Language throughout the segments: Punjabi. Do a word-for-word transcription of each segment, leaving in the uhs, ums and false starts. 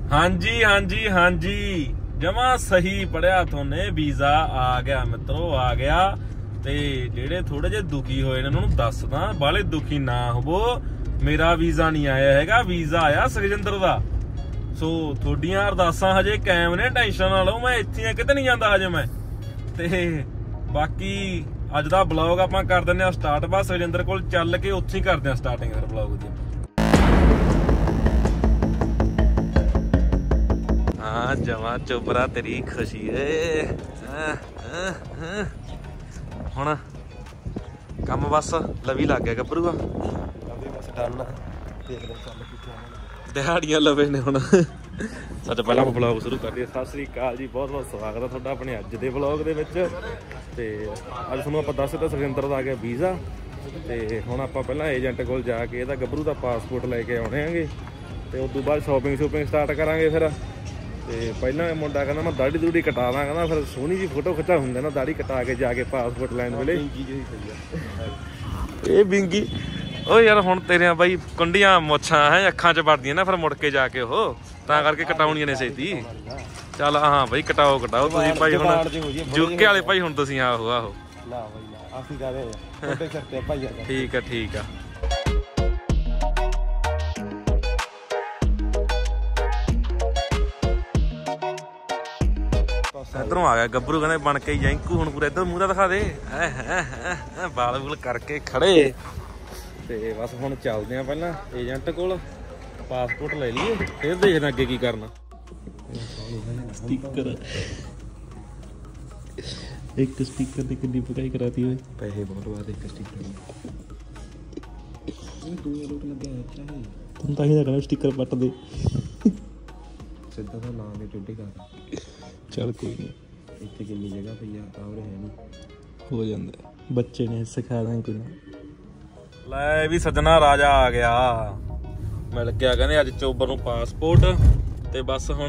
हाँ जी हाँ जी हाँ जी जमा सही पढ़िया थोने वीजा आ गया मित्रों आ गया। ते जेड़े थोड़े जे दुखी होए ने उन्होंने दसदा बाले दुखी ना होवो। मेरा वीजा नहीं आया हैगा, वीजा आया सुखजिंदर दा। सो थोड़ियां अरदासां हजे कायम ने, टेंशन ना लो। मैं इत्थे किते नहीं जांदा हजे मैं। ते बाकी अज दा ब्लॉग आपां कर दिंदे आ स्टार्ट। बस सुखजिंदर कोल चल के उत्थे ही करदे आ स्टार्टिंग फिर ब्लॉग दी। हाँ जमा चोपरा तेरी खुशी है हुण कम बस लवी लग गया गभरूआ। दिहाड़ियां लवे ने हुण। सच पहला ब्लॉग शुरू कर दिया। सत श्री अकाल जी, बहुत बहुत स्वागत है तुहाडा अपने अज दे ब्लॉग दे विच। ते अज तुहानूं आपां दस दित्ता सुखजिंदर दा आ गया वीज़ा। ते हुण आपां पहिलां एजेंट कोल जाके इहदा गभरू दा पासपोर्ट लैके आउणे आंगे। ते उस तों बाद शॉपिंग शूपिंग स्टार्ट करांगे। फिर ते पहला मुंडा कहना मैं दाड़ी दूड़ी कटा दा, कहना फिर सोहनी जी फोटो खिचा हुंदा ना दाड़ी कटा के जाके पासपोर्ट लैन वेले। ये बिंगी ओ यार हुण तेरे बाई कुंडियां मुछां है अखां च वड़दियां ना, फिर मुड़ के जाके हो तां करके कटाउणियां ने छेती। चल हाँ भाई कटाओ कटाओ तुसीं भाई हुण जुके वाले भाई हुण तुसीं आहो आहो ना भाई ना आसी गा दे छोटे छट्टे भाई। ठीक है ठीक है। इधरों आ गया गब्बरू, कहने बन के जैंकू हुण पूरा इधर मूहरा दिखा दे। बाल बूल करके खड़े ते बस हुण चलदे आ पहलां एजेंट कोल, पासपोर्ट ले लीए फिर देखना अगे की करना। स्टिकर एक स्टिकर दी कितनी पकाई कराती है, पैसे बहुत बात एक स्टिकर में दुनिया लोट लग गया है। तुम तां ही कहना स्टिकर पट दे सिद्धा सा नाम है टुड्डी का। चल कोई नहीं इतने कितनी जगह पई आ और है नहीं हो जाता बच्चे ने सिखा दें कोई ना। लै भी सजना राजा आ गया मिल गया, कहने अज चोबर नूं पासपोर्ट। ते बस हुण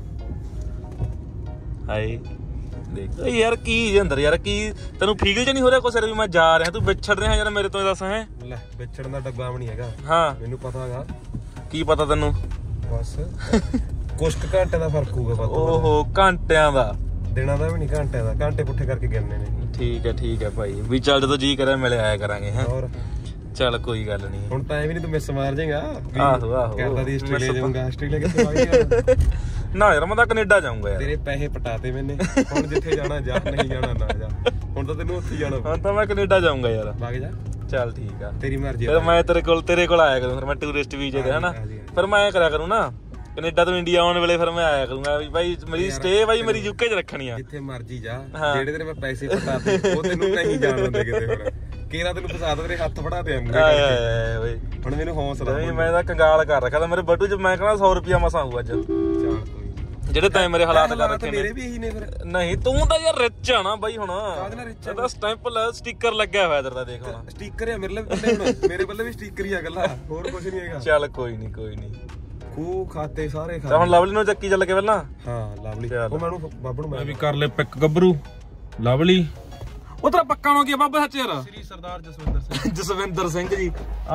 हाय देख यार की अंदर यार की तेनू फील च नहीं हो रहा कुछ भी मैं जा रहा तू विछड़ रहा यार मेरे तो दस है। लै विछड़न दा डब्बा भी नहीं हैगा। हाँ मैनू पता हैगा। की पता तेनू? बस कुछ घंटे का फर्क होगा। ओहो घंटिया का दिना का भी नहीं, घंटे का घंटे पुट्ठे करके गिनने ने। ठीक है ठीक है भाई भी चल जो जी करे मिले आया करांगे हैं। और चल कोई गल नहीं हुण तां भी नहीं तू मिस मार जाएगा। आहो आहो कहदा दी आस्ट्रेलिया जाऊंगा। आस्ट्रेलिया कित्थे आ ना यार मैं तां कनाडा जाऊंगा यार। तेरे पैसे पटाते मैंने हुण जिथे जाना जा, नहीं जाना ना जा। हुण तां तैनूं उत्थे जाना। हां तां मैं कनाडा जाऊंगा यार। भाग जा चल ठीक है तेरी मर्जी। फिर मैं तेरे कोल तेरे कोल आया करूं, फिर मैं टूरिस्ट वीजे ते है ना, फिर मैं करा करूं ना कनेडा तो इंडिया आने वेले फिर मैं आया करूंगा भाई मेरी स्टे भाई मेरी यूके च रखनी है। जिथे मर्जी जा जेड़े तेरे मैं पैसे पटाते ओ तैनूं नहीं जाण दिंदे किते। फिर केरा तैनूं फसा दे तेरे हत्थ फड़ा दे अंगूठे आए भाई। हुण मैनूं हौसला नहीं मैं तां कंगाल कर रखा था मेरे बटू च। मैं कहना सौ रुपया मसा आऊ अज। चल कोई जेड़े तैं मेरे हालात कर रखे मेरे भी यही ने। फिर नहीं तू तां यार रिच आ ना भाई। हुण ਇਹਦਾ ਸਟੈਂਪ ਸਟicker ਲੱਗਿਆ ਹੋਇਆ ਤੇਰਾ ਦੇਖ ਹੁਣ ਸਟicker ਹੈ ਮੇਰੇ ਲਈ। ਮੇਰੇ ਵੱਲੇ ਵੀ ਸਟicker ਹੀ ਆ ਗੱਲਾਂ ਹੋਰ ਕੁਝ ਨਹੀਂ ਹੈਗਾ। ਚੱਲ ਕੋਈ ਨਹੀਂ ਕੋਈ ਨਹੀਂ ਖੂ ਖਾਤੇ ਸਾਰੇ ਖਾ। ਹੁਣ ਲਵਲੀ ਨੂੰ ਚੱਕੀ ਚੱਲ ਕੇ ਪਹਿਲਾਂ। ਹਾਂ ਲਵਲੀ ਉਹ ਮੈਨੂੰ ਬਾਬੂ ਨੂੰ ਮੈਂ ਵੀ ਕਰ ਲੈ ਪਿਕ ਗੱਭਰੂ ਲਵਲੀ। ਉਹ ਤੇਰਾ ਪੱਕਾ ਨਾਮ ਕੀ ਆ ਬਾਬਾ ਸੱਚ ਯਾਰ? ਸ੍ਰੀ ਸਰਦਾਰ ਜਸਵਿੰਦਰ ਸਿੰਘ। ਜਸਵਿੰਦਰ ਸਿੰਘ ਜੀ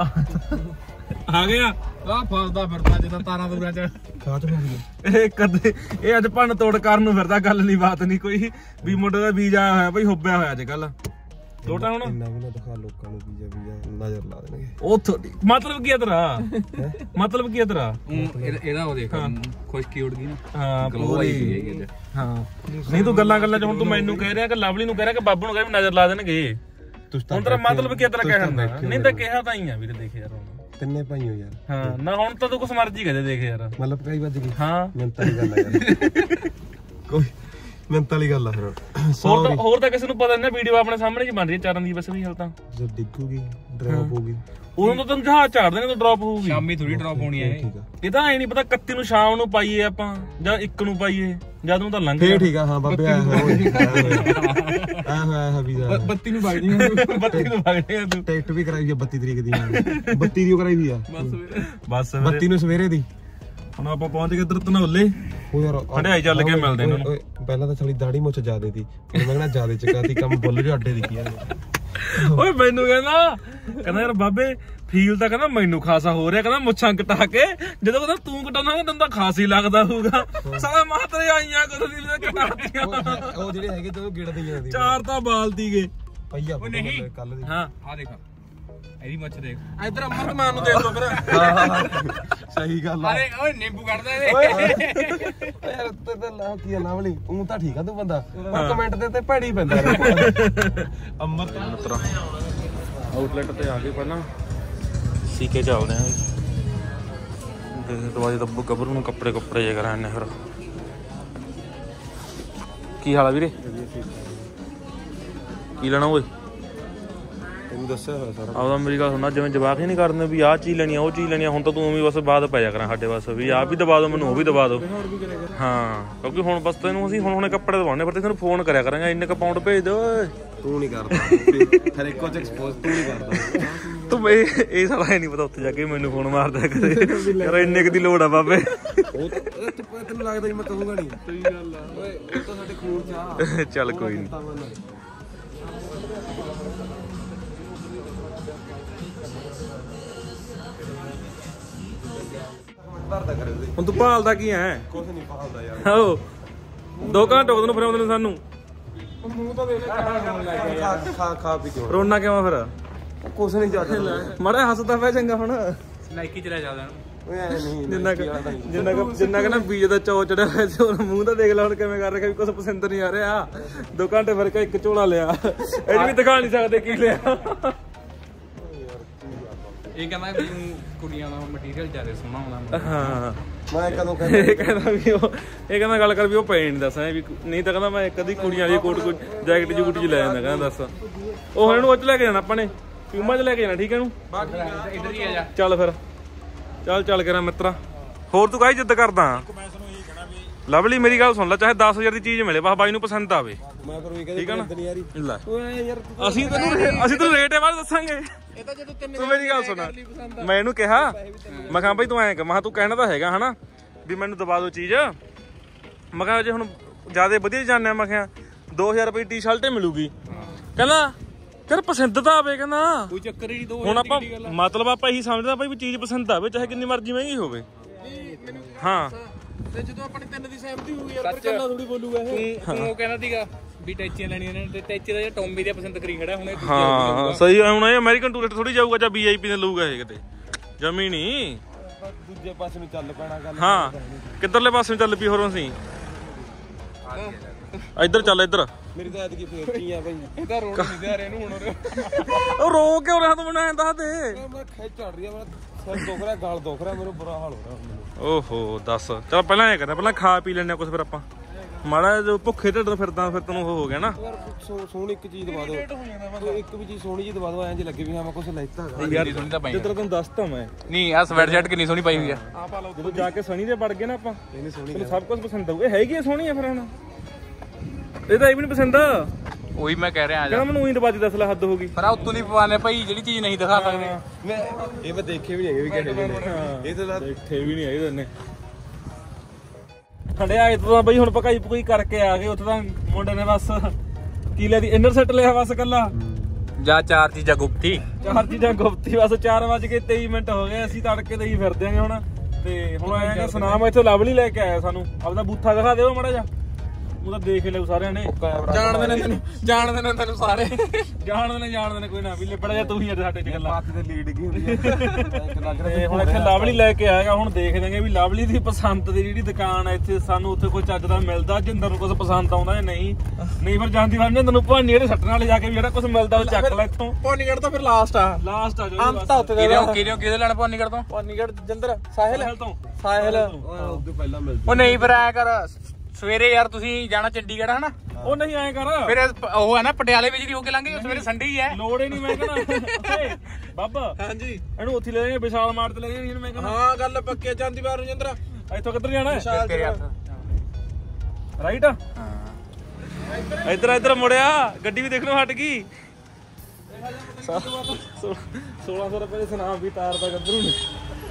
ਆ ਗਿਆ ਆ ਫਸਦਾ ਫਿਰਦਾ ਜਿੱਦਾਂ ਤਾਰਾਂ ਦੂਰਾਂ ਚ ਖਾਚ ਹੋ ਗਈ। ਇਹ ਕਦੇ ਇਹ ਅੱਜ ਭੰਨ ਤੋੜ ਕਰਨ ਨੂੰ ਫਿਰਦਾ, ਗੱਲ ਨਹੀਂ ਬਾਤ ਨਹੀਂ ਕੋਈ ਵੀ ਮੁੰਡੇ ਦਾ ਵੀਜ਼ਾ ਆਇਆ ਹੋਇਆ ਬਈ ਹੁੱਬਿਆ ਹੋਇਆ ਅੱਜ ਕੱਲ ਲੋਟਾ। ਹੁਣ ਇੰਨਾ ਵੀ ਨਾ ਦਿਖਾ ਲੋਕਾਂ ਨੂੰ ਵੀਜ਼ਾ ਵੀਜ਼ਾ ਨਜ਼ਰ ਲਾ ਦੇਣਗੇ। ਉਹ ਥੋੜੀ ਮਤਲਬ ਕੀ ਹੈ ਤੇਰਾ? ਮਤਲਬ ਕੀ ਹੈ ਤੇਰਾ? ਇਹਦਾ ਉਹ ਦੇਖ ਖੁਸ਼ਕੀ ਉੜ ਗਈ ਨਾ। ਹਾਂ ਪੂਰੀ ਹਾਂ ਨਹੀਂ ਤੂੰ ਗੱਲਾਂ ਗੱਲਾਂ ਚ ਹੁਣ ਤੂੰ ਮੈਨੂੰ ਕਹਿ ਰਿਹਾ ਕਿ ਲਵਲੀ ਨੂੰ ਕਹਿ ਰਿਹਾ ਕਿ ਬਾਬੂ ਨੂੰ ਕਹਿ ਵੀ ਨਜ਼ਰ ਲਾ ਦੇਣਗੇ। ਹੁਣ ਤੇਰਾ ਮਤਲਬ ਕੀ ਤੇਰਾ ਕਹਿਣ ਦਾ? ਨਹੀਂ ਤਾਂ ਕਿਹਾ ਤਾਂ ਹੀ ਆ ਵੀਰੇ ਦੇਖ ਯਾਰ ਹੁਣ ਤਿੰਨੇ ਭਾਈ ਹੋ ਯਾਰ। ਹਾਂ ਨਾ ਹੁਣ ਤਾਂ ਤੂੰ ਕੁਛ ਮਰਜ਼ੀ ਕਹਦੇ ਦੇਖ ਯਾਰ ਮਤਲਬ ਕਈ ਵੱਜ ਗਈ। ਹਾਂ ਮਿੰਟ ਵਾਲੀ ਗੱਲ ਆ ਯਾਰ ਕੋਈ ਮਿੰਟ ਵਾਲੀ ਗੱਲ ਆ। ਫਿਰ ਹੋਰ ਤਾਂ ਹੋਰ ਤਾਂ ਕਿਸੇ ਨੂੰ ਪਤਾ ਨਹੀਂ ਵੀਡੀਓ ਆਪਣੇ ਸਾਹਮਣੇ ਹੀ ਬਣ ਰਹੀ ਚਰਨ ਦੀ ਬਸ ਵੀ ਹਾਲ ਤਾਂ ਜਦ ਡਿੱਗੂਗੀ ਡ੍ਰੌਪ ਹੋਊਗੀ ਉਦੋਂ ਤਾਂ ਤੈਨੂੰ ਜਹਾਜ਼ ਝਾੜ ਦੇਣੇ ਤਾਂ ਡ੍ਰੌਪ ਹੋਊਗੀ। ਸ਼ਾਮੀ ਥੋੜੀ ਡ੍ਰੌਪ ਹੋਣੀ ਹੈ ਇਹ ਤਾਂ ਐ ਨਹੀਂ ਪਤਾ ਇਕੱਤੀ ਨੂੰ ਸ਼ਾਮ ਨੂੰ ਪਾਈਏ ਆਪਾਂ ਜਾਂ ਇੱਕ ਨੂੰ ਪਾਈਏ ਜਦ ਨੂੰ ਤਾਂ ਲੰਘ ਗਿਆ। ਠੀਕ ਆ ਹਾਂ ਬਾਬੇ ਆਇਆ ਹੋਇਆ ਹੋਇਆ ਵੀਜ਼ਾ ਬੱਤੀ ਨੂੰ ਵਗ ਜੀ ਬੱਤੀ ਨੂੰ ਵਗ ਜਾ ਤੂੰ। ਟਿਕਟ ਵੀ ਕਰਾਈ ਆ ਬੱਤੀ ਤਰੀਕ ਦੀ ਬੱਤੀ ਦੀ ਉਹ ਕਰਾਈ ਵੀ ਆ ਬਸ ਬੱਤੀ ਨੂੰ ਸਵੇਰੇ ਦੀ। ਹੁਣ ਆਪਾਂ ਪਹੁੰਚ ਗਏ ਇੱਧਰ ਧਨੌਲੇ। ਉਹ ਯਾਰ ਹੰਡਾਈ ਚੱਲ ਕੇ ਮਿਲਦੇ ਇਹਨਾਂ ਨੂੰ। ਪਹਿਲਾਂ ਤਾਂ ਸਾਡੀ ਦਾੜੀ ਮੁੱਛ ਜ਼ਿਆਦੇ ਸੀ ਮੈਂ ਕਹਿੰਦਾ ਜ਼ਿਆਦੇ ਚਕਾਤੀ ਕੰਮ ਬੁੱਲ ਜੋ ਅੱਡੇ ਦੀ ਕੀ ਓਏ ਮੈਨੂੰ ਕਹਿੰਦਾ ਕਹਿੰਦਾ ਯਾਰ ਬਾਬੇ ਫੀਲ ਤਾਂ ਕਹਿੰਦਾ ਮੈਨੂੰ ਖਾਸਾ ਹੋ ਰਿਹਾ, ਕਹਿੰਦਾ ਮੁੱਛਾਂ ਕਟਾ ਕੇ ਜਦੋਂ ਕਹਿੰਦਾ ਤੂੰ ਕਟਾਉਣਾ ਤੈਨੂੰ ਤਾਂ ਖਾਸ ਹੀ ਲੱਗਦਾ ਹੋਊਗਾ। ਸਾਲਾ ਮਾਤਰੇ ਆਈਆਂ ਕਦੋਂ ਦੀ ਕਟਾਤੀਆਂ ਉਹ ਜਿਹੜੇ ਹੈਗੇ ਤੇ ਉਹ ਗਿੜਦੇ ਜਾਂਦੇ ਚਾਰ ਤਾਂ ਬਾਲਦੀ ਗਏ ਪਈਆ ਕੱਲ ਦੀ। ਹਾਂ ਆ ਦੇਖ ਇਹਦੀ ਮੁੱਛ ਦੇਖ ਇਧਰ ਅਮਰਤ ਮਾਨ ਨੂੰ ਦੇ ਦੋ ਫਿਰ। ਸਹੀ ਗੱਲ ਆ। ਅਰੇ ਓਏ ਨਿੰਬੂ ਕੱਢਦਾ ਇਹਦੇ ਯਾਰ ਤੇ ਤਾਂ ਲਾ ਕੀ ਲਵਲੀ ਉਹ ਤਾਂ ਠੀਕ ਆ ਤੂੰ ਬੰਦਾ ਪਰ ਕਮੈਂਟ ਦੇ ਤੇ ਭੈੜੀ ਪੈਂਦਾ ਅਮਰਤ ਮਿੱਤਰਾ ਆਊਟਲੈਟ ਤੇ ਆ ਗਏ ਪਹਿਲਾਂ ਸੀਕੇ ਚੱਲਦੇ ਆਂ ਦਵਾਈ ਦੱਬੂ ਗੱਭਰੂ ਨੂੰ ਕੱਪੜੇ ਕੱਪੜੇ ਜੇ ਕਰਾਣੇ ਫਿਰ। ਕੀ ਹਾਲ ਆ ਵੀਰੇ? ਕੀ ਲੈਣਾ ਓਏ? ਤੈਨੂੰ ਦੱਸਿਆ ਹੋਇਆ ਸਾਰਾ। ਆਪਦਾ ਮੇਰੀ ਗੱਲ ਸੁਣਨਾ, ਜਿਵੇਂ ਜਵਾਕ ਹੀ ਨਹੀਂ ਕਰਦੇ ਵੀ ਆਹ ਚੀਜ਼ ਲੈਣੀ ਆ ਉਹ ਚੀਜ਼ ਲੈਣੀ ਆ, ਹੁਣ ਤਾਂ ਤੂੰ ਉਵੇਂ ਬਸ ਬਾਅਦ ਪੈ ਜਾ ਕਰਾਂ ਸਾਡੇ ਬਸ ਵੀ ਆਹ ਵੀ ਦਬਾ ਦੋ ਮੈਨੂੰ ਉਹ ਵੀ ਦਬਾ ਦੋ। ਹਾਂ ਕਿਉਂਕਿ ਹੁਣ ਬਸ ਤੈਨੂੰ ਅਸੀਂ ਹੁਣ ਹੁਣੇ ਕੱਪੜੇ ਦਵਾਉਣੇ ਫਿਰ ਤੈਨੂੰ ਫੋਨ ਕਰਿਆ ਕਰਾਂਗੇ ਇੰਨੇ ਕ ਪਾਉਂਡ ਭੇਜ ਦਿਓ। ਤੂੰ ਨਹੀਂ ਕਰਦਾ ਫਿਰ ਇੱਕੋ ਚ ਐਕਸਪੋਜ਼ ਤੂੰ ਨਹੀਂ ਕਰਦਾ ਤੂੰ ਇਹ ਇਹ ਸਾਲਾ ਨਹੀਂ ਪਤਾ ਉੱਥੇ ਜਾ ਕੇ ਮੈਨੂੰ ਫੋਨ ਮਾਰਦਾ ਕਰੇ ਯਾਰ ਇੰਨੇ ਕ ਦੀ ਲੋੜ ਆ ਬਾਬੇ। ਉਹ ਤੈਨੂੰ ਲੱਗਦਾ ਜੀ ਮੈਂ ਕਹੂੰਗਾ ਨਹੀਂ। ਸਹੀ ਗੱਲ ਆ ਓਏ ਉਹ ਤਾਂ ਸਾਡੇ ਖੂਨ ਚ ਆ। ਚੱਲ ਕੋਈ ਨਹੀਂ। ਹੁਣ ਤੂੰ ਭਾਲਦਾ ਕੀ ਐ? ਕੁਝ ਨਹੀਂ ਭਾਲਦਾ ਯਾਰ। ਆਹੋ ਦੋ ਘੰਟੇ ਹੋ ਗਏ ਫਿਰ ਆਉਂਦੇ ਨੂੰ ਸਾਨੂੰ। ਮੂੰਹ ਤਾਂ ਦੇਖ ਲੈ ਖਾ ਖਾ ਖਾ ਪੀ ਕੇ ਰੋਣਾ ਕਿਉਂ ਫਿਰ? ਕੁਝ ਨਹੀਂ ਚੱਲਦਾ ਮਾੜਾ ਹੱਸਦਾ ਪਿਆ ਚੰਗਾ ਹੁਣ। ਨਾਈਕੀ ਚਲਾ ਚੱਲਦਾ ਓਏ ਐ ਨਹੀਂ ਜਿੰਨਾ ਜਿੰਨਾ ਜਿੰਨਾ ਕਹਿੰਦਾ ਬੀਜ ਦਾ ਚੌ ਚੜਿਆ ਹੋਇਆ ਸੀ ਉਹ ਮੂੰਹ ਤਾਂ ਦੇਖ ਲੈ ਹੁਣ ਕਿਵੇਂ ਕਰ ਰਿਹਾ ਵੀ ਕੁਝ ਪਸੰਦ ਨਹੀਂ ਆ ਰਿਹਾ। ਦੋ ਘੰਟੇ ਫਿਰ ਕੇ ਇੱਕ ਝੋਲਾ ਲਿਆ ਇਹ ਵੀ ਦਿਖਾ ਨਹੀਂ ਸਕਦੇ ਕੀ ਲਿਆ। ਇਹ ਕਹਿੰਦਾ ਵੀ ਕੁੜੀਆਂ ਦਾ ਮਟੀਰੀਅਲ ਜ਼ਿਆਦਾ ਸੋਹਣਾ ਹੁੰਦਾ। ਹਾਂ ਮੈਂ ਕਦੋਂ ਇਹ ਕਹਿੰਦਾ ਵੀ ਉਹ ਇਹ ਕਹਿੰਦਾ ਗੱਲ ਕਰ ਵੀ ਉਹ ਪਏ ਨਹੀਂ ਦੱਸ ਵੀ ਨਹੀਂ ਤਾਂ ਕਹਿੰਦਾ ਮੈਂ ਕਦੀ ਕੁੜੀਆਂ ਵਾਲੀ ਕੋਟ ਕੋਈ ਜੈਕਟ ਜੂਕਟ ਜੀ ਲੈ ਜਾਂਦਾ ਕਹਿੰਦਾ ਦੱਸ। ਉਹ ਇਹਨੂੰ ਉਹ ਚ ਲੈ ਕੇ ਜਾਣਾ ਆਪਾਂ ਨੇ ਪਿਊਮਾ ਚ ਲੈ ਕੇ ਜਾਣਾ ਠੀਕ ਹੈ ਇਹਨੂੰ। ਇੱਧਰ ਹੀ ਆ ਜਾ ਚੱਲ ਫਿਰ ਚੱਲ ਚੱਲ ਕਰਾਂ ਮਿੱਤਰਾ। ਹੋਰ ਤੂੰ ਕਾਹੀ ਜਿੱਦ ਕਰਦਾ? ਲਵਲੀ ਮੇਰੀ ਗੱਲ ਸੁਣ ਲੈ ਚਾਹੇ ਦਸ ਹਜ਼ਾਰ ਦੀ ਚੀਜ਼ ਮਿਲੇ ਬਸ ਬਾਈ ਨੂੰ ਪਸੰਦ ਆਵੇ ਮੈਂ ਪਰ ਵੀ ਕਹਿੰਦਾ ਠੀਕ ਹੈ ਨਾ। ਲੈ ਓਏ ਯਾਰ ਅਸੀਂ ਤੈਨੂੰ ਅਸੀਂ ਤੈਨੂੰ ਰੇਟ ਬਾਰੇ ਦੱਸਾਂਗੇ। ਇਹ ਤਾਂ ਜਦੋਂ ਤਿੰਨ ਤੂੰ ਮੇਰੀ ਗੱਲ ਸੁਣ ਮੈਂ ਇਹਨੂੰ ਕਿਹਾ ਮੈਂ ਕਿਹਾ ਬਈ ਤੂੰ ਐਂ ਕਿ ਮੈਂ ਤੂੰ ਕਹਿਣਾ ਤਾਂ ਹੈਗਾ ਹਨਾ ਵੀ ਮੈਨੂੰ ਦਬਾ ਦੋ ਚੀਜ਼। ਮੈਂ ਕਿਹਾ ਜੇ ਹੁਣ ਜਿਆਦਾ ਵਧੀਆ ਜਾਣਿਆ ਮੈਂ ਕਿਹਾ ਦੋ ਹਜ਼ਾਰ ਰੁਪਏ ਟੀ ਸ਼ਰਟ ਮਿਲੂਗੀ। ਕਹਿੰਦਾ ਯਾਰ ਪਸੰਦ ਤਾਂ ਆਵੇ ਕਹਿੰਦਾ ਕੋਈ ਚੱਕਰ ਹੀ ਨਹੀਂ। ਦੋ ਹੁਣ ਆਪਾਂ ਮਤਲਬ ਆਪਾਂ ਇਹੀ ਸਮਝਦਾ ਭਾਈ ਵੀ ਚੀਜ਼ ਪਸੰਦ ਆਵੇ ਚਾਹੇ ਕਿੰਨੀ ਮਰਜ਼ੀ ਮਹਿੰਗੀ ਹੋਵੇ। ਹਾਂ ਤੇ ਜਦੋਂ ਆਪਣੇ ਤਿੰਨ ਦੀ ਸਹਿਮਤੀ ਹੋਊਗੀ ਯਾਰ ਫਿਰ ਕੱਲਾ ਥੋੜੀ ਬੋਲੂਗਾ ਇਹ। ਤੂੰ ਉਹ ਕਹਿੰਦਾ ਸੀਗਾ ਵੀ ਟੈਚੀਆਂ ਲੈਣੀਆਂ ਨੇ ਤੇ ਟੈਚੀ ਦਾ ਜਿਹੜਾ ਟੌਮੀ ਦੇ ਪਸੰਦ ਕਰੀ ਖੜਾ ਹੁਣ ਇਹ। ਹਾਂ ਸਹੀ ਹੁਣ ਇਹ ਅਮਰੀਕਨ ਟੂਰਿਸਟ ਥੋੜੀ ਜਾਊਗਾ ਜਾਂ ਵੀ ਆਈ ਪੀ ਨੇ ਲਊਗਾ ਇਹ ਕਿਤੇ ਜਮੀ ਨਹੀਂ। ਦੂਜੇ ਪਾਸੇ ਨੂੰ ਚੱਲ ਪੈਣਾ ਗੱਲ। ਹਾਂ ਕਿੱਧਰਲੇ ਪਾਸੇ ਨੂੰ ਚੱਲ ਪਈ ਹੋਰ ਅਸੀਂ ਇੱਧਰ ਚੱਲ ਇੱਧਰ। ਮੇਰੀ ਤਾਂ ਐਤਕੀ ਫੇਰ ਕੀ ਆ ਬਈ ਇਹ ਤਾਂ ਰੋਡ ਨਹੀਂ ਦੇ ਰਹੇ ਇਹਨੂੰ ਹੁਣ। ਉਹ ਰੋ ਕਿਉਂ ਰਿਹਾ ਤੂੰ ਮੈਨੂੰ ਐਂ ਦੱਸ ਦੇ। ਮੈਂ ਖਿੱਚ ਚੜ ਰਹੀ ਆ ਮੇਰਾ ਸਿਰ ਦੁਖ ਰਿਹਾ ਗਲ ਦੁਖ ਰਿਹਾ ਮੇਰਾ ਬੁਰਾ ਹਾਲ ਹੋ ਰਿਹਾ ਮੈਨੂੰ। ਓਹੋ ਦੱਸ ਚੱਲ ਪਹਿਲਾਂ ਐ ਕਰਦਾ ਪਹਿਲਾਂ ਖਾ ਪੀ ਲੈਣੇ ਕੁਛ ਫਿਰ ਆਪਾਂ ਮਾੜਾ ਜੋ ਭੁੱਖੇ ਢਿੱਡ ਫਿਰਦਾ ਫਿਰ ਤੈਨੂੰ ਉਹ ਹੋ ਗਿਆ ਨਾ। ਯਾਰ ਸੋਹਣੀ ਇੱਕ ਚੀਜ਼ ਦਵਾ ਦਿਓ ਇੱਕ ਵੀ ਚੀਜ਼ ਸੋਹਣੀ ਜੀ ਦਵਾ ਦਿਓ ਐਂ ਜੇ ਲੱਗੇ ਵੀ ਹਾਂ ਮੈਂ ਕੁਛ ਲੈਤਾ ਹੈਗਾ। ਯਾਰ ਸੋਹਣੀ ਤਾਂ ਪਾਈ ਜਿੱਦਾਂ ਤੈਨੂੰ ਦੱਸਤਾ ਮੈਂ ਨਹੀਂ ਆ ਸਵੈਟ ਜੈਟ ਕਿੰਨੀ ਸੋਹਣੀ ਪਾਈ ਹੋਈ ਆ। ਜਦੋਂ ਜਾ ਕੇ ਸਣੀ ਦੇ ਵੜ ਗਏ ਨਾ ਆਪਾਂ ਨਹੀਂ ਸੋਹਣੀ ਤੈਨੂੰ ਸਭ ਕੁਝ ਪਸੰਦ ਆਊ। ਇਹ ਹੈਗੀ ਆ ਸੋਹਣੀ ਆ ਫਿਰ ਹੁਣ ਇਹ ਤਾਂ ਇਹ ਵੀ ਨਹੀਂ ਪਸੰਦ। ਉਹੀ ਮੈਂ ਕਹਿ ਰਿਹਾ ਆ ਜਾ ਕਹਿੰਦਾ ਮੈਨੂੰ ਉਹੀ ਦਬਾਜੀ ਦੱਸ ਲੈ ਹੱਦ ਹੋ ਗਈ। ਪਰ ਉੱਤੋਂ ਨਹੀਂ ਪਵਾਨੇ ਭਾਈ ਜਿਹੜੀ ਚੀਜ਼ ਨਹੀਂ ਦਿਖਾ ਸਕਦੇ। ਮੈਂ ਇਹ ਮੈਂ ਦੇਖੇ ਵੀ ਨਹੀਂ ਹੈਗੇ ਵੀ ਕਿਹੜੇ ਜਿਹੇ ਨੇ। ਇਹ ਤਾਂ ਇੱਥੇ ਵੀ ਨਹੀਂ ਆਏ ਦੋਨੇ ਖੰਡੇ ਆਏ ਤਾਂ ਬਈ ਹੁਣ ਪਕਾਈ ਪਕਾਈ ਕਰਕੇ ਆ ਗਏ ਉੱਥੇ ਤਾਂ ਮੁੰਡੇ ਨੇ ਬਸ ਕੀਲੇ ਦੀ ਇਨਰ ਸੈੱਟ ਲਿਆ ਬਸ ਕੱਲਾ ਜਾਂ ਚਾਰ ਚੀਜ਼ਾਂ ਗੁਪਤੀ ਚਾਰ ਚੀਜ਼ਾਂ ਗੁਪਤੀ ਬਸ ਚਾਰ ਵੱਜ ਕੇ ਤੇਈ ਮਿੰਟ ਹੋ ਗਏ ਅਸੀਂ ਤੜਕੇ ਦੇ ਹੀ ਫਿਰਦੇ ਆਂਗੇ ਹੁਣ। ਤੇ ਹੁਣ ਆਇਆ ਸੁਨਾਮ ਇੱਥੋਂ ਲਵਲੀ ਲੈ ਕੇ ਆਇਆ ਸਾਨੂੰ ਆਪਦਾ ਬੂਥਾ ਦਿਖਾ ਦਿਓ ਮਾੜਾ ਜਿਹਾ ਉਹ ਤਾਂ ਦੇਖ ਲਿਓ ਸਾਰਿਆਂ ਨੇ ਜਾਣਦੇ ਨੇ ਤੈਨੂੰ ਜਾਣਦੇ ਨੇ ਤੈਨੂੰ ਸਾਰੇ ਜਾਣਦੇ ਨੇ ਜਾਣਦੇ ਨੇ ਕੋਈ ਨਾ ਵੀ ਲਿਬੜ ਜਾ ਤੂੰ ਹੀ ਸਾਡੇ ਚ ਗੱਲਾਂ ਮਾਥ ਤੇ ਲੀਡ ਕੀ ਹੁੰਦੀ ਹੈ। ਤੇ ਹੁਣ ਇੱਥੇ ਲਵਲੀ ਲੈ ਕੇ ਆਏਗਾ ਹੁਣ ਦੇਖ ਦੇਂਗੇ ਵੀ ਲਵਲੀ ਦੀ ਪਸੰਦ ਦੀ ਜਿਹੜੀ ਦੁਕਾਨ ਹੈ ਇੱਥੇ ਸਾਨੂੰ ਉੱਥੇ ਕੋਈ ਚੱਜ ਦਾ ਮਿਲਦਾ ਜਿੰਦਰ ਨੂੰ ਕੁਝ ਪਸੰਦ ਆਉਂਦਾ ਜਾਂ ਨਹੀਂ ਨਹੀਂ ਫਿਰ ਜਾਂਦੀ ਵਾਰ ਨੇ ਤੈਨੂੰ ਭਾਨੀ ਜਿਹੜੇ ਸੱਟਣ ਵਾਲੇ ਜਾ ਕੇ ਵੀ ਜਿਹੜਾ ਕੁਝ ਮਿਲਦਾ ਉਹ ਚੱਕ ਲੈ ਇੱਥੋਂ। ਪੌਨੀਗੜ ਤਾਂ ਫਿਰ ਲਾਸਟ ਆ ਲਾਸਟ ਆ ਜੋ ਅੰਤ ਉੱਥੇ ਦਾ ਕਿਹਦੇ ਕਿਹਦੇ ਲੈਣਾ ਪੌਨੀਗੜ ਤੋਂ? ਪੌਨੀਗੜ ਜੰਦਰ ਸਾਹਿਲ ਤੋਂ ਸਾਹਿਲ ਉਹ ਪਹਿਲਾਂ ਮਿਲਦੀ ਉਹ ਨਹੀਂ ਫਿਰ ਐ ਕਰ ਸਵੇਰੇ ਯਾਰ ਤੁਸੀਂ ਜਾਣਾ ਚੰਡੀਗੜ੍ਹ ਹਨਾ ਉਹ ਨਹੀਂ ਐਂ ਕਰ ਫਿਰ ਉਹ ਹੈ ਨਾ ਪਟਿਆਲੇ ਵਿੱਚ ਦੀ ਹੋ ਕੇ ਲੰਘੇ ਸਵੇਰੇ ਸੰਡੇ ਹੀ ਹੈ। ਲੋੜ ਹੀ ਨਹੀਂ ਮੈਂ ਕਹਿੰਦਾ ਬਾਬਾ ਹਾਂਜੀ ਇਹਨੂੰ ਉੱਥੇ ਲੈ ਜਾਣਗੇ ਵਿਸ਼ਾਲ ਮਾਰਟ ਤੇ ਲੈ ਜਾਣਗੇ ਮੈਂ ਕਹਿੰਦਾ। ਹਾਂ ਗੱਲ ਪੱਕੇ ਜਾਂਦੀ ਵਾਰ ਰਜਿੰਦਰਾ ਇੱਥੋਂ ਕਿੱਧਰ ਜਾਣਾ ਹੈ ਰਾਈਟ ਹਾਂ ਇੱਧਰ ਇੱਧਰ ਮੁੜਿਆ ਗੱਡੀ ਵੀ ਦੇਖ ਲਓ ਹਟ ਗਈ। ਸੋਲਾਂ ਸੌ ਰੁਪਏ ਦੇ ਸੁਨਾਮ ਵੀ ਤਾਰਦਾ ਗੱਭਰੂ ਨੇ।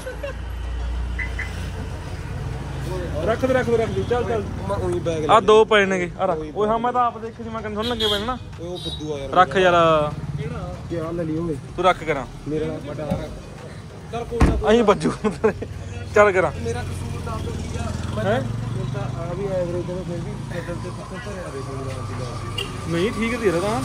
ਰੱਖ ਦੇ ਰੱਖ ਦੇ ਰੱਖ ਦੇ ਚੱਲ ਚੱਲ ਮੈਂ ਉਹੀ ਬੈਗ ਆ ਦੋ ਪਏ ਨੇਗੇ ਆ ਰੱਖ ਓਏ ਹਾਂ ਮੈਂ ਤਾਂ ਆਪ ਦੇਖੀ ਸੀ ਮੈਂ ਕਹਿੰਦਾ ਸੁਣ ਲੱਗੇ ਪਏ ਨਾ। ਉਹ ਬੁੱਧੂ ਆ ਯਾਰ ਰੱਖ ਯਾਰ ਕਿਹੜਾ ਕੀ ਲੈ ਲਈ ਓਏ ਤੂੰ ਰੱਖ ਕਰਾਂ ਮੇਰਾ ਬੜਾ ਚੱਲ ਕੋਈ ਨਾ ਅਸੀਂ ਬੱਜੂ ਚੱਲ ਕਰਾਂ ਮੇਰਾ ਕਸੂਰ ਦੱਸ ਦੋ ਕੀ ਆ ਹੈ ਤਾਂ ਆ ਵੀ ਐਵਰੇਜ ਤੇ ਫਿਰ ਵੀ ਇਧਰ ਤੇ ਪੱਕਾ ਭਰਿਆ ਦੇ ਕੋਈ ਨਹੀਂ ਠੀਕ ਦੇ ਰਿਹਾ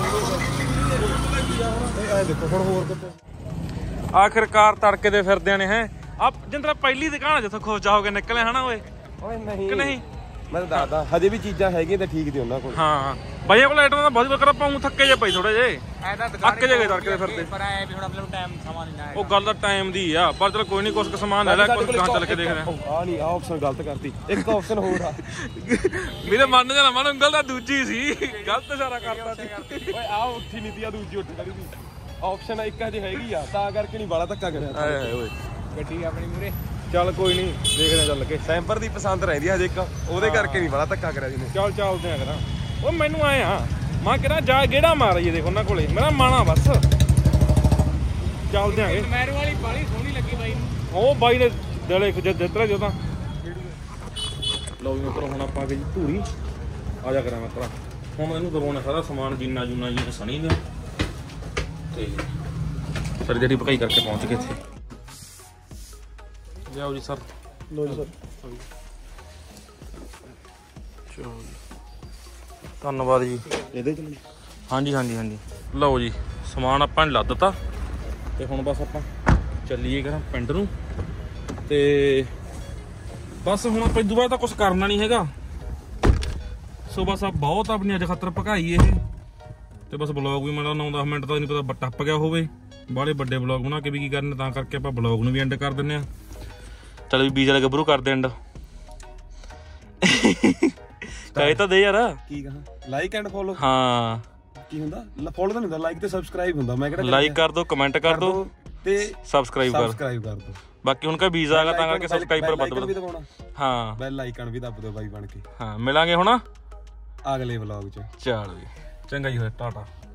ਤਾਂ ਐ ਦੇਖੋ ਹੁਣ ਹੋਰ ਕਿਤੇ ਆਖਿਰਕਾਰ ਤੜਕੇ ਦੇ ਫਿਰਦਿਆਂ ਨੇ ਹੈ ਆ ਜਿੰਦਰਾ ਪਹਿਲੀ ਦੁਕਾਨ ਆ ਜਿੱਥੋਂ ਖੋਜਾ ਹੋ ਕੇ ਨਿਕਲੇ ਹਨਾ ਓਏ ਓਏ ਨਹੀਂ ਕਿ ਨਹੀਂ ਮੈਂ ਤਾਂ ਦੱਸਦਾ ਹਜੇ ਵੀ ਚੀਜ਼ਾਂ ਹੈਗੀਆਂ ਤੇ ਠੀਕ ਦੀ ਉਹਨਾਂ ਕੋਲ ਹਾਂ ਬਾਈਆਂ ਕੋਲ ਆਈਟਮਾਂ ਦਾ ਬਹੁਤ ਬਕਰਾ ਪਾਉਂ ਥੱਕੇ ਜੇ ਪਈ ਥੋੜੇ ਜੇ ਐ ਤਾਂ ਦੁਕਾਨ ਅੱਕ ਜੇ ਗਏ ਤੜਕੇ ਦੇ ਫਿਰਦੇ ਪਰ ਐ ਵੀ ਹੁਣ ਆਪਣੇ ਕੋਲ ਟਾਈਮ ਸਮਾਂ ਨਹੀਂ ਨਾ ਉਹ ਗੱਲ ਦਾ ਟਾਈਮ ਦੀ ਆ ਪਰ ਚਲ ਕੋਈ ਨਹੀਂ ਕੁਛ ਕੁ ਸਮਾਨ ਲੈ ਲੈ ਕੁਛ ਗਾਂ ਚੱਲ ਕੇ ਦੇਖਦੇ ਆ ਆ ਨਹੀਂ ਆ ਆਪਸ਼ਨ ਗਲਤ ਕਰਤੀ ਇੱਕ ਆਪਸ਼ਨ ਹੋਰ ਆ ਮੇਰੇ ਮਨ ਜਾਣਾ ਮਨ ਉਂਗਲ ਦਾ ਦੂਜੀ ਸੀ ਗਲਤ ਇਸ਼ਾਰਾ ਕਰਤਾ ਸੀ ਓਏ ਆ ਉੱਠੀ ਨਹੀਂ ਦੀ ਆ ਦੂਜੀ ਉੱਠ ਖੜੀ ਦੀ ਆਪਸ਼ਨ ਇੱਕ ਹਜੇ ਹੈਗੀ ਆ ਤਾਂ ਕਰਕੇ ਨਹੀਂ ਬਾਲਾ ਧੱਕਾ ਕਰਿਆ ਆਏ ਹਾਏ ਓਏ ਗੱਡੀ ਆਪਣੀ ਮੂਰੇ ਚੱਲ ਕੋਈ ਨਹੀਂ ਦੇਖਦੇ ਚੱਲ ਕੇ ਸੈਂਪਰ ਦੀ ਪਸੰਦ ਰਹਿੰਦੀ ਆ ਹਜੇ ਇੱਕ ਉਹਦੇ ਕਰਕੇ ਨਹੀਂ ਬਾਲਾ ਧੱਕਾ ਕਰਿਆ ਜਿਹਨੇ ਚੱਲ ਚੱਲਦੇ ਆ ਕਰਾਂ ਉਹ ਮੈਨੂੰ ਆਏ ਆ ਮੈਂ ਕਿਹੜਾ ਜਾ ਗੇੜਾ ਮਾਰੀਏ ਦੇਖ ਉਹਨਾਂ ਕੋਲੇ ਮੇਰਾ ਮਾਣਾ ਬਸ ਚੱਲਦੇ ਆਂਗੇ ਮੈਰੂ ਵਾਲੀ ਬਾਲੀ ਸੋਹਣੀ ਲੱਗੀ ਬਾਈ ਨੂੰ ਉਹ ਬਾਈ ਨੇ ਦਿਲੇ ਜੇ ਦਿੱਤਰਾ ਜੋ ਤਾਂ ਲਓ ਜੀ ਮਿੱਤਰੋ ਹੁਣ ਆਪਾਂ ਆ ਗਏ ਜੀ ਧੂਰੀ ਆ ਜਾ ਕਰਾਂ ਮਿੱਤਰਾ ਹੁਣ ਇਹਨੂੰ ਦਬਾਉਣਾ ਸਾਰਾ ਸਮਾਨ ਜਿੰਨਾ ਜੁਨਾ ਜੀ ਸਣੀ ਨੇ ਤੇ ਸਰ ਜਿਹੜੀ ਪਕਾਈ ਕਰਕੇ ਪਹੁੰਚ ਗਏ ਇੱਥੇ ਲਿਆਓ ਜੀ ਸਰ ਲੋ ਜੀ ਸਰ ਚਲੋ ਜੀ ਧੰਨਵਾਦ ਜੀ ਇਹਦੇ ਚ ਹਾਂਜੀ ਹਾਂਜੀ ਹਾਂਜੀ ਲਓ ਜੀ ਸਮਾਨ ਆਪਾਂ ਨੇ ਲੱਦ ਦਿੱਤਾ ਤੇ ਹੁਣ ਬਸ ਆਪਾਂ ਚੱਲੀਏ ਕਰਾਂ ਪਿੰਡ ਨੂੰ ਤੇ ਬਸ ਹੁਣ ਆਪਾਂ ਇਦੋਂ ਬਾਅਦ ਤਾਂ ਕੁਝ ਕਰਨਾ ਨਹੀਂ ਹੈਗਾ ਸੋ ਬਸ ਆ ਬਹੁਤ ਆਪਣੀ ਅੱਜ ਖਾਤਰ ਭਕਾਈ ਇਹ ਤੇ ਬਸ ਬਲੌਗ ਵੀ ਮੇਰਾ ਨੌ ਦਸ ਮਿੰਟ ਤਾਂ ਨਹੀਂ ਪਤਾ ਟੱਪ ਗਿਆ ਹੋਵੇ ਬਾਹਲੇ ਵੱਡੇ ਬਲੌਗ ਬਣਾ ਕੇ ਵੀ ਕੀ ਕਰਨੇ ਤਾਂ ਕਰਕੇ ਆਪਾਂ ਬਲੌਗ ਨੂੰ ਵੀ ਐਂਡ ਕਰ ਦਿੰਦੇ ਆ ਚਲ ਵੀ ਬੀਜ ਵਾਲੇ ਗੱਭਰੂ ਕਰਦੇ ਐਂਡ ਕਹੇ ਤਾਂ ਦੇ ਯਾਰ ਕੀ ਕਹਾਂ ਲਾਈਕ ਐਂਡ ਫੋਲੋ ਹਾਂ ਕੀ ਹੁੰਦਾ ਫੋਲੋ ਤਾਂ ਨਹੀਂ ਹੁੰਦਾ ਲਾਈਕ ਤੇ ਸਬਸਕ੍ਰਾਈਬ ਹੁੰਦਾ ਮੈਂ ਕਿਹੜਾ ਲਾਈਕ ਕਰ ਦੋ ਕਮੈਂਟ ਕਰ ਦੋ ਤੇ ਸਬਸਕ੍ਰਾਈਬ ਕਰ ਸਬਸਕ੍ਰਾਈਬ ਕਰ ਦੋ ਬਾਕੀ ਹੁਣ ਕਾ ਵੀਜ਼ਾ ਆਗਾ ਤਾਂ ਕਰਕੇ ਸਬਸਕ੍ਰਾਈਬਰ ਵੱਧ ਵੀ ਦਬਾਉਣਾ ਹਾਂ ਬੈਲ ਆਈਕਨ ਵੀ ਦੱਬ ਦਿਓ ਬਾਈ ਬਣ ਕੇ ਹਾਂ ਮਿਲਾਂਗੇ ਹੁਣ ਅਗਲੇ ਵਲੌਗ ਚ ਚਲ ਜੀ ਚੰਗਾ ਜੀ ਹੋਇਆ ਟਾਟਾ